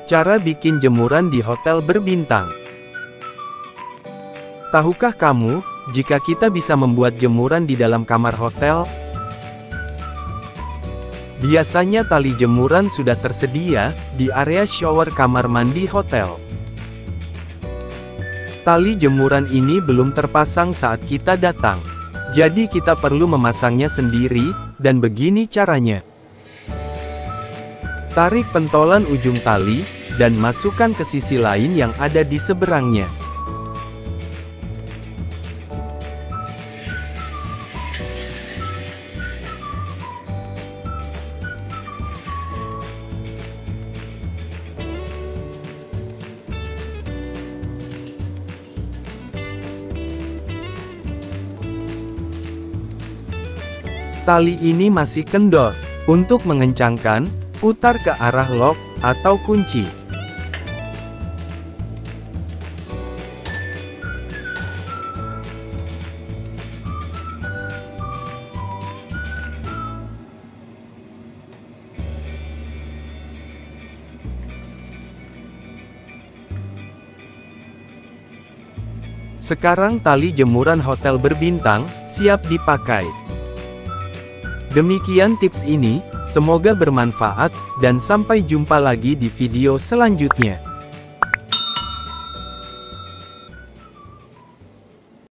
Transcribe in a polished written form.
Cara bikin jemuran di hotel berbintang. Tahukah kamu, jika kita bisa membuat jemuran di dalam kamar hotel? Biasanya tali jemuran sudah tersedia di area shower kamar mandi hotel. Tali jemuran ini belum terpasang saat kita datang. Jadi kita perlu memasangnya sendiri, dan begini caranya. Tarik pentolan ujung tali, dan masukkan ke sisi lain yang ada di seberangnya. Tali ini masih kendor. Untuk mengencangkan, putar ke arah lock atau kunci. Sekarang tali jemuran hotel berbintang siap dipakai. Demikian tips ini, semoga bermanfaat, dan sampai jumpa lagi di video selanjutnya.